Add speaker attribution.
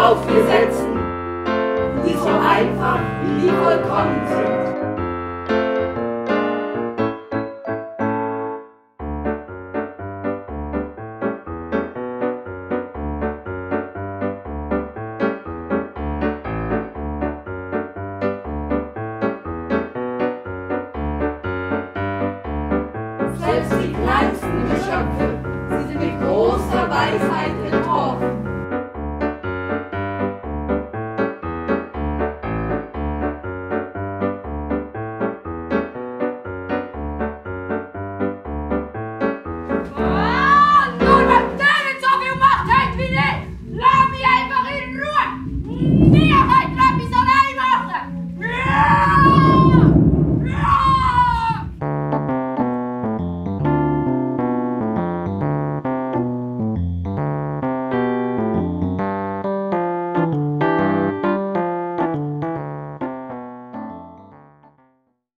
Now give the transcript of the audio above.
Speaker 1: auf Gesetzen, die so einfach wie vollkommen sind. Selbst die kleinsten Geschöpfe, sie sind mit großer Weisheit